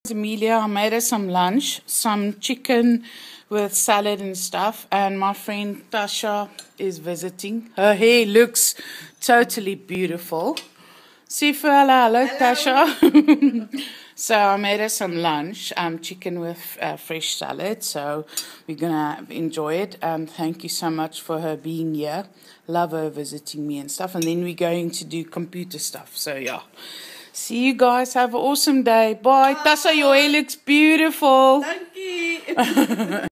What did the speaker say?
Amelia, I made her some lunch, some chicken with salad and stuff, and my friend Tasia is visiting. Her hair looks totally beautiful. Sifu, hello, Tasia. So I made her some lunch, chicken with fresh salad, so we're gonna enjoy it. Thank you so much for her being here. Love her visiting me and stuff, and then we're going to do computer stuff, so yeah. See you guys. Have an awesome day. Bye. Tasia, your hair looks beautiful. Thank you.